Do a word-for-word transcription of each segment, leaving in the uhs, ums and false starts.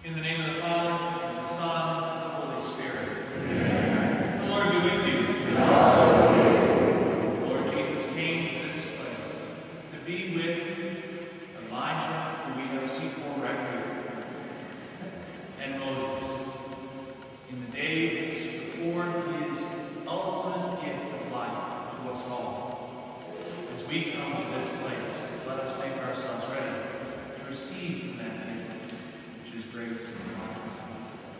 In the name of the Father, and the Son, and the Holy Spirit. Amen. The Lord be with you. And also with you. The Lord Jesus came to this place to be with Elijah, who we have seen for record, and Moses. In the days before his ultimate gift of life to us all. As we come to this place, let us make ourselves ready to receive from that gift, which is grace and life and sin.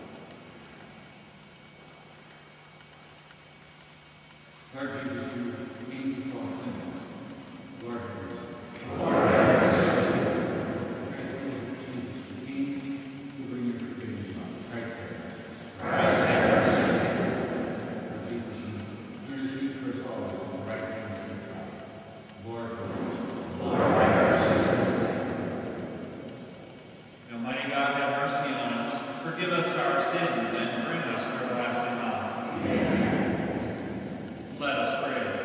Lord Jesus, you forgive all sins. Lord, have mercy. Lord, have mercy. Christ, Jesus, the King, who bring your forgiveness on. Christ, have mercy. Christ, have mercy. Lord Jesus, you receive for us always in the right hand of your Father. Lord, have mercy. Lord, have mercy. Almighty God, have mercy on us. Forgive us our sins and bring us to everlasting life. Amen. Let us pray.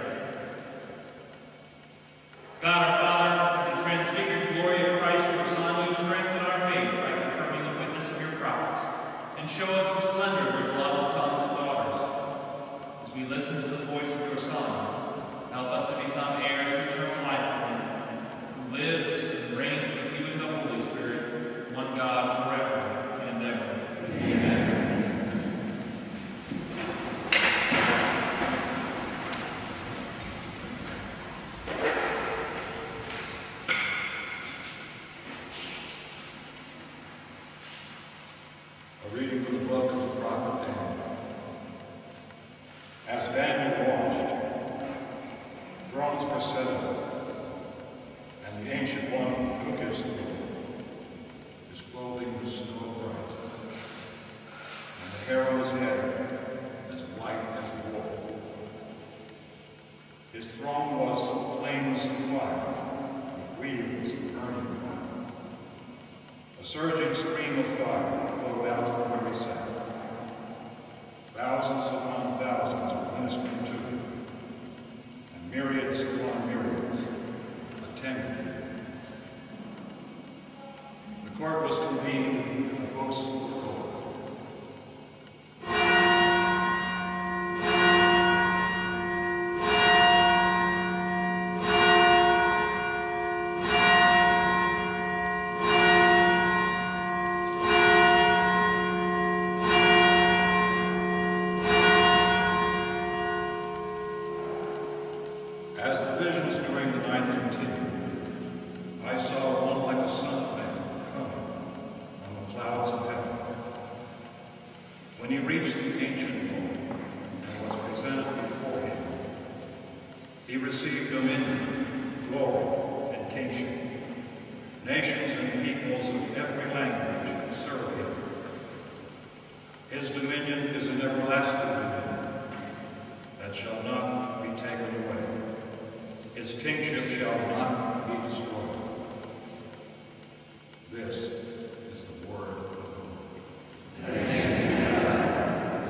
God our Father, in the transfigured glory of Christ your Son, you strengthen our faith by confirming the witness of your prophets, and show us the splendor of your beloved sons and daughters. As we listen to the voice of your Son, help us to become heirs to eternal life with him, who lives and reigns with you in the Holy Spirit, one God forever and ever. Amen. A reading from the book of the prophet Daniel. As Daniel watched, thrones were set up, and the Ancient One took his throne. His clothing was snow bright, and the hair of his head as white as wool. His throne was flames of fire, with wheels of burning fire. A surging stream of fire flowed out from where he sat. Thousands upon thousands were ministering to him, and myriads upon myriads attended him. The court was convened, and the books were opened. As the visions during the night continued, I saw one like a son of man coming on the clouds of heaven. When he reached the ancient one and was presented before him, he received dominion, glory, and kingship. Nations and peoples of every language serve him. His dominion is an everlasting dominion that shall not be taken away. His kingship shall not be destroyed. This is the word of the Lord. Thanks be to God.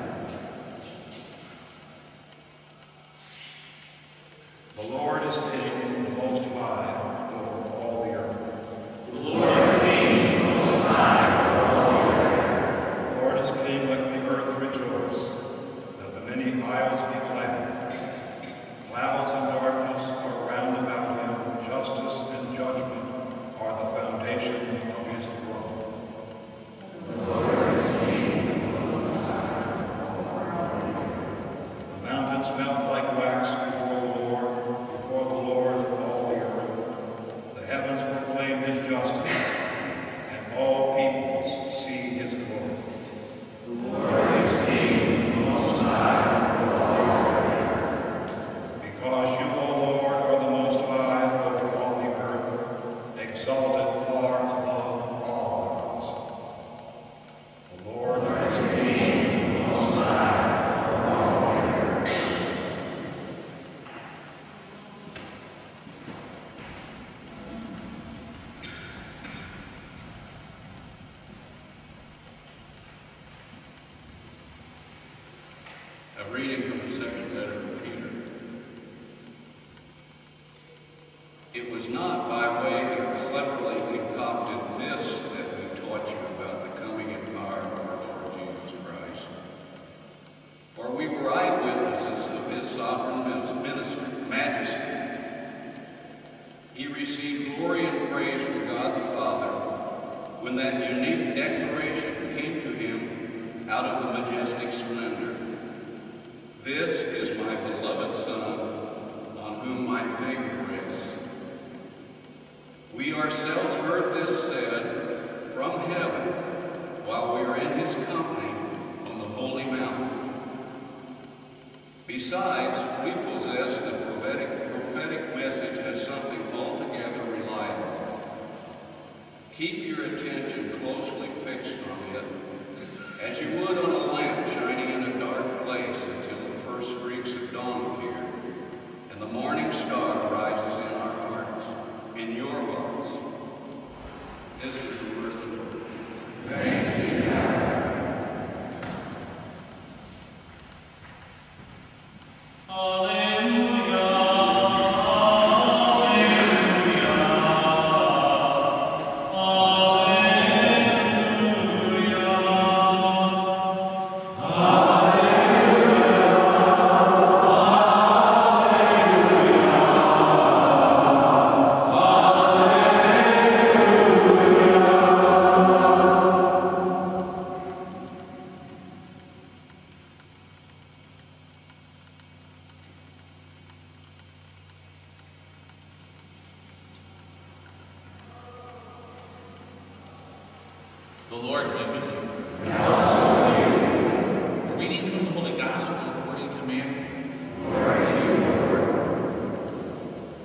The Lord is King, the Most High, over all the earth. The Lord is King, Most High, over all the earth. The Lord is King, let the earth rejoice, let the many isles be glad. Clouds and darkness are round about him, justice and judgment are the foundation of his throne. The Lord is King, Most High, over all the earth. The mountains melt like wax before the Lord, before the Lord of all the earth. The heavens proclaim his justice, and all peoples see his glory. The Lord is King, Most High, over all the earth. Because you, O Lord, are the Most High over all the earth, exalted far above all gods. The Lord is King, Most High, over all the earth. A reading from the second letter of Peter. It was not by way of cleverly concocted myths that we taught you about the coming and This is my beloved Son, on whom my favor rests. We ourselves heard this said from heaven while we were in his company on the holy mountain. Besides, we possess the prophetic, prophetic message as something altogether reliable. Keep your attention closely fixed on it, as you would on a lamp shining in a dark place until the first streaks of dawn appear, and the morning star rises in our hearts, in your hearts. This is the word of the Lord. Thanks be to God. The Lord be with you. And also with you. A reading from the Holy Gospel according to Matthew. Glory to you, Lord.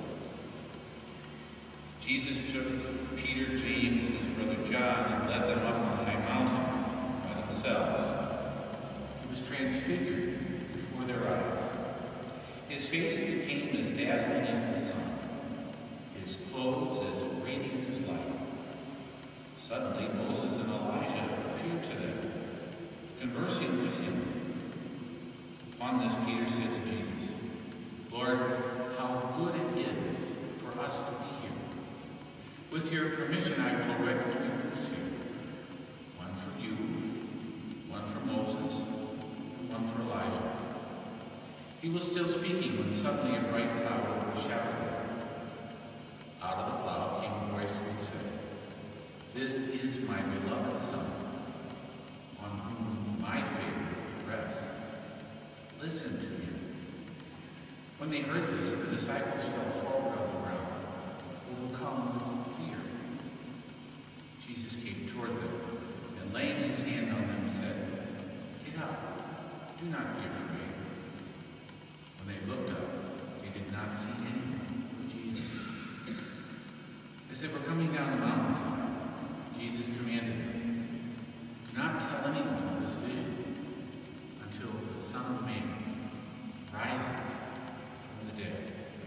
Jesus took Peter, James, and his brother John and led them up on a high mountain by themselves. He was transfigured before their eyes. His face became as dazzling as the sun, his clothes as radiant as light. Suddenly, Moses and Elijah appeared to them, conversing with him. Upon this, Peter said to Jesus, Lord, how good it is for us to be here. With your permission, I will erect three booths here. One for you, one for Moses, and one for Elijah. He was still speaking when suddenly a bright cloud overshadowed them. Out of the cloud came a voice which said, This is my beloved Son, on whom my favor rests. Listen to him. When they heard this, the disciples fell forward on the ground, overcome with fear. Jesus came toward them, and laying his hand on them, said, Get up, do not be afraid. When they looked up, they did not see anyone but Jesus. As they were coming down the mountainside, Jesus commanded them, Do not tell anyone of this vision until the Son of Man rises from the dead.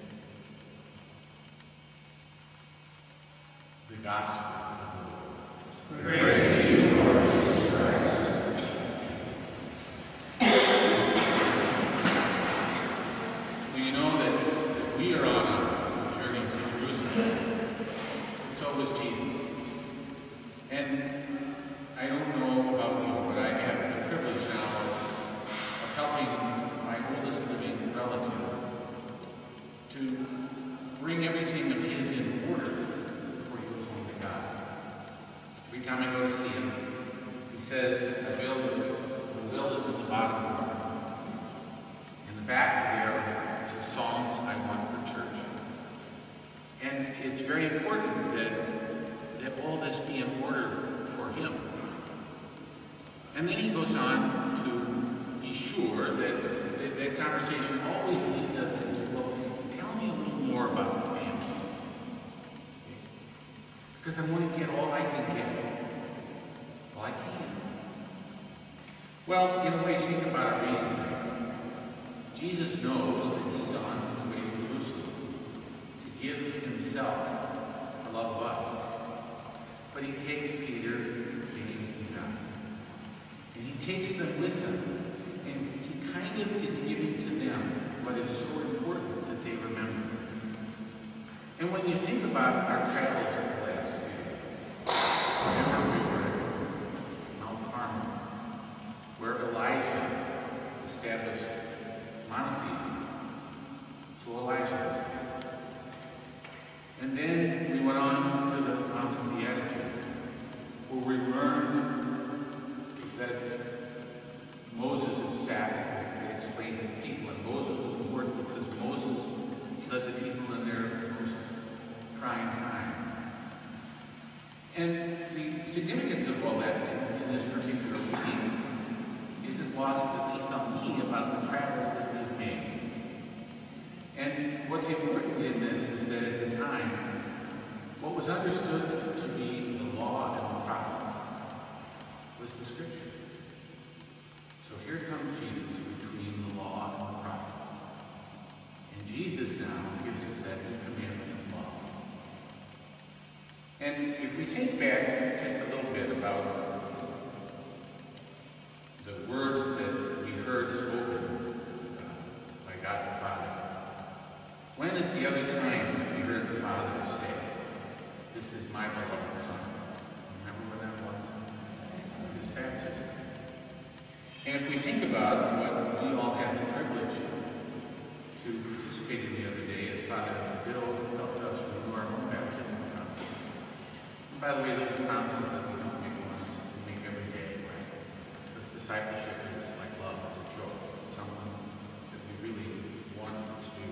The Gospel of the Lord. Praise to you, Lord Jesus Christ. Well, you know that, that we are on a journey to Jerusalem, and so was Jesus. And I don't know about you, but I have the privilege now of, of helping my oldest living relative to bring everything of his in order before he goes home to God. Every time I go to see him, he says, the bill, the bill is at the bottom of the room. In the back there, it says songs I want for church. And it's very important that that all this be in order for him. And then he goes on to be sure that that, that conversation always leads us into, well, tell me a little more about the family. Because I want to get all I can get. All I can. Well, in a way, think about our reading today. Jesus knows that he's on his way to Jerusalem to give himself for love of us. But he takes Peter, James, and John. And he takes them with him. And he kind of is giving to them what is so important that they remember. And when you think about our travels in the last few days, remember we were at Mount Carmel, where Elijah established monotheism. So Elijah was there. And then we went on to the Mountain Beatitudes, where we learned that Moses and Sabbath had explained to Peter what's important in this is that at the time, what was understood to be the law and the prophets was the scripture. So here comes Jesus between the law and the prophets. And Jesus now gives us that new commandment of law. And if we think back just a little bit about the words that we heard spoken uh, by God the Father, when is the other time that we heard the Father say, "This is my beloved Son"? Remember when that was? His baptism. And if we think about what we all had the privilege to participate in the other day as Father Bill helped us renew our own baptism promise. And by the way, those are promises that we don't make once, we make every day, right? Because discipleship is like love, it's a choice. It's something that we really want to do.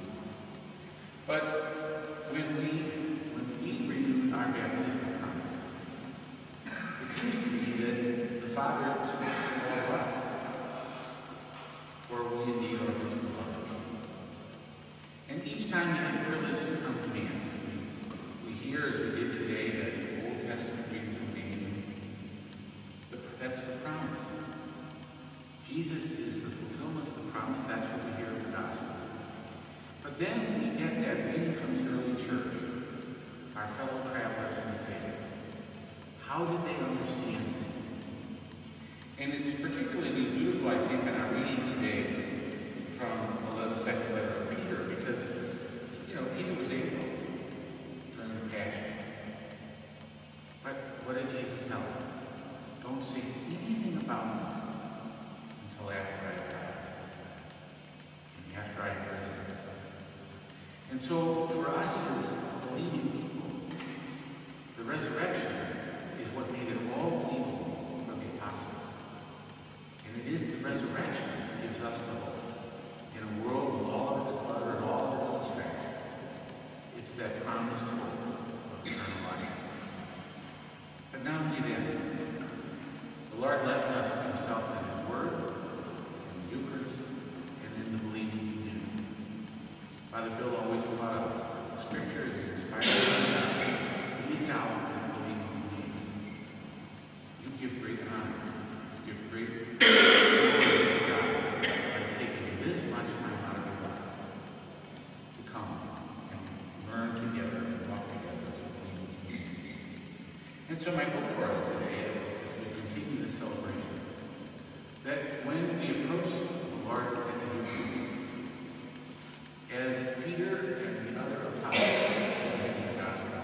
But when we when we renewed our baptismal promise, it seems to me that the Father spoke to all of us. For we indeed are his beloved. And each time we have the privilege to come to Mass, we, we hear, as we did today, that Old Testament reading from Daniel. That's the promise. Jesus is the fulfillment of the promise. That's what we hear in the gospel. But then we get that reading from the early church, our fellow travelers in the faith. How did they understand things? And it's particularly beautiful, I think, in our reading today from the second letter of Peter, because, you know, Peter was able during the Passion. But what did Jesus tell him? Don't say anything about this until after I die, and after I have risen. And so, for us as believing people, the resurrection is what made it all believable for the apostles. And it is the resurrection that gives us the hope. In a world with all of its clutter and all of its distraction, it's that promised hope of eternal life. But not only then, the Lord left us himself in his word, in the Eucharist, and in the believing community. Father Bill always taught us that the scripture is the inspired word of God, breathed out in the believing community. You give great honor, you give great And so my hope for us today is, as we continue this celebration, that when we approach the Lord at the Eucharist, as Peter and the other apostles said in the Gospel,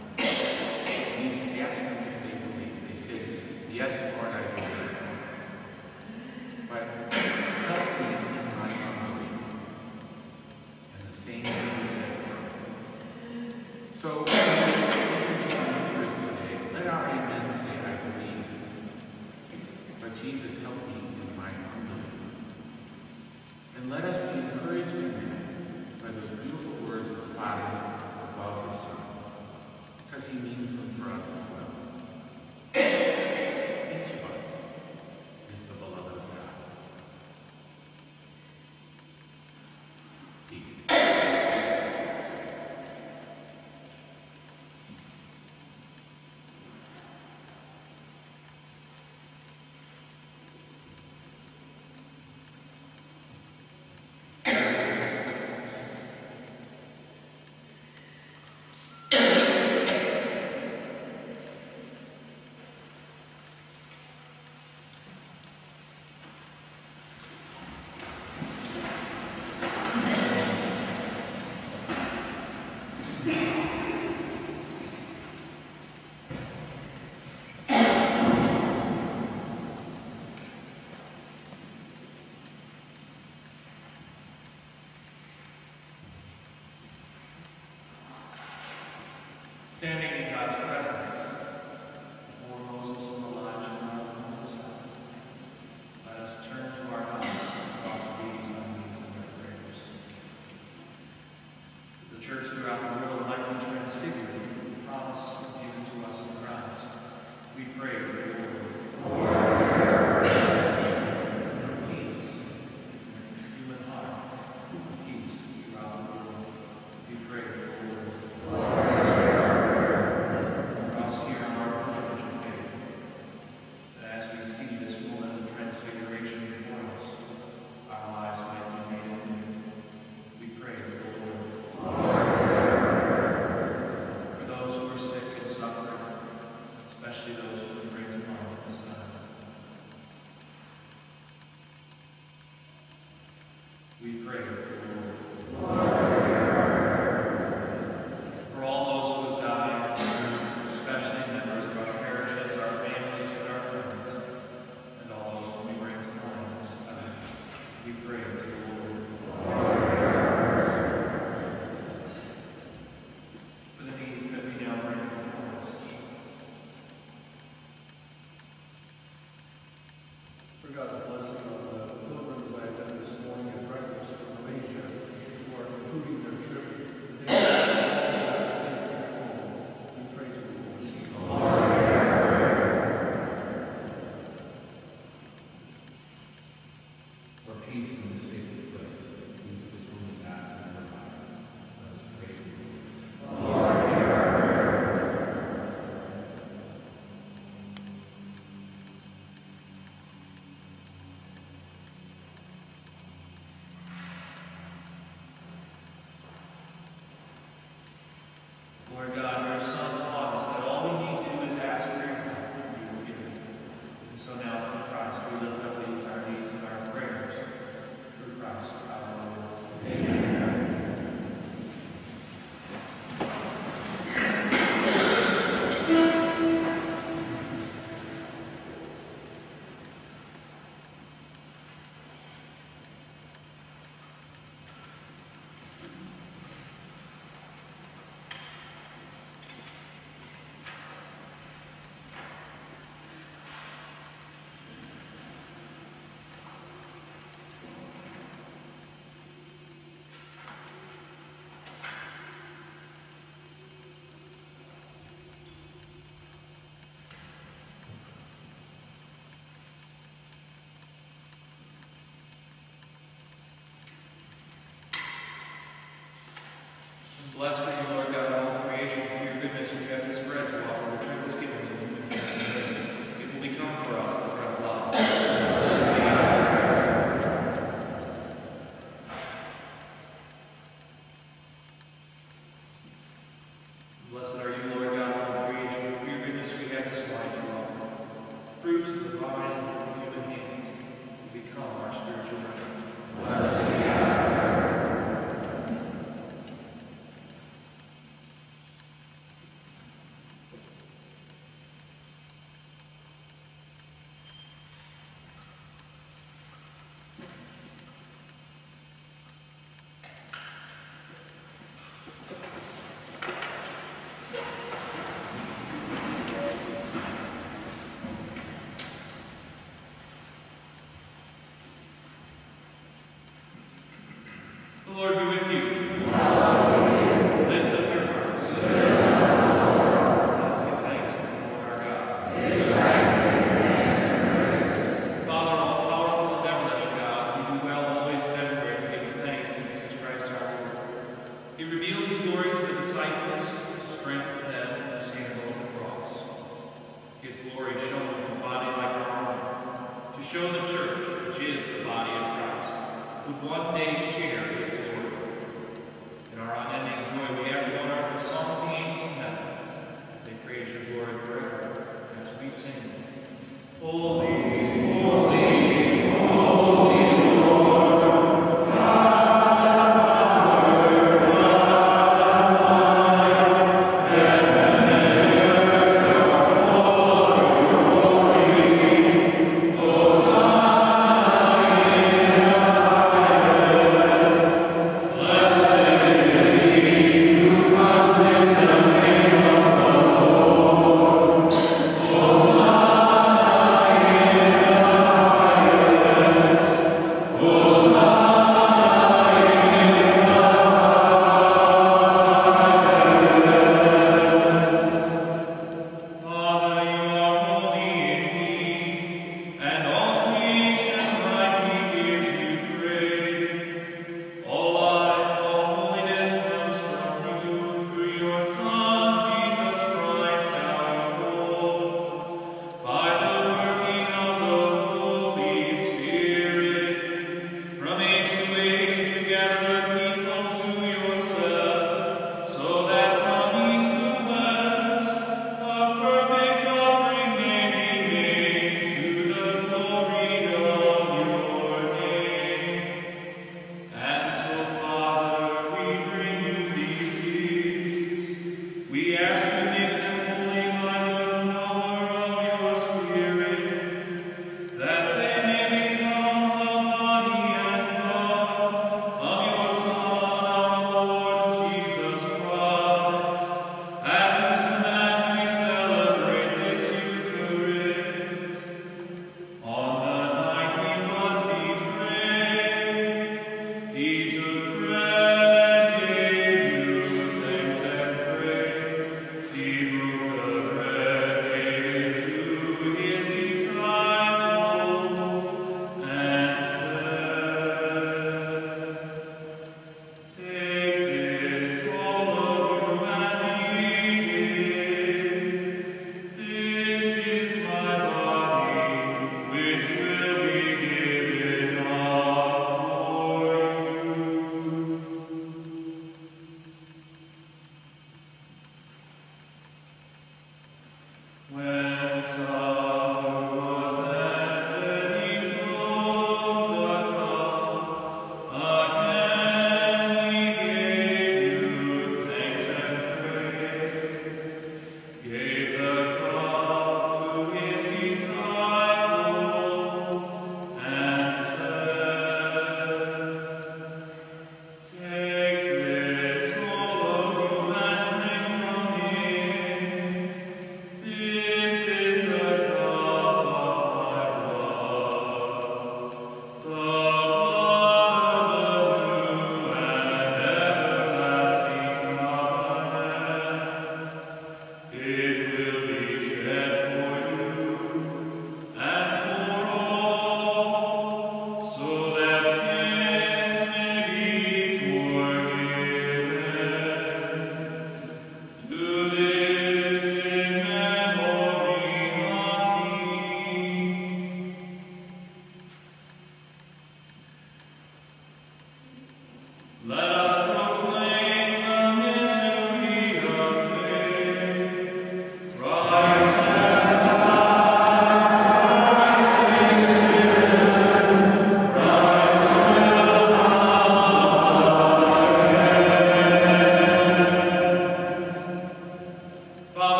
he asked them if they believed. They said, "Yes, Lord, I believe. But help me in my unbelief." And the same thing is said for us. So, let our amen say, "I believe, but Jesus, help me in my unbelief." And let us be encouraged in that by those beautiful words of the Father about his Son, because he means them for us as well. Each of us is the beloved of God. Peace. Standing in God's presence, before Moses and Elijah and all of Moses, let us turn to our God and offer these on needs and their prayers. The church throughout the world might be transfigured with the promise given to us in Christ. We pray for your Lord. Peace in your human heart. Peace throughout the world. Blessed are you, Lord God, of all creation. For your goodness, you have this bread to offer, which I was given in the human hands. It will become for us the bread of life. Blessed are you, Lord God, of all creation. For your goodness, we have this wine to offer. Fruit divine in human hands will become our spiritual bread. Blessed be God. The Lord be with you. Lift up your hearts. Let's give thanks to the Lord our God. Father, all powerful and ever-living God, we do well always and everywhere to give you thanks in Jesus Christ our Lord. He revealed his glory to the disciples to strengthen them in the scandal of the cross. His glory shone in a body like our own, to show the church, which is the body of Christ, would one day share his glory.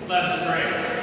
Let us pray.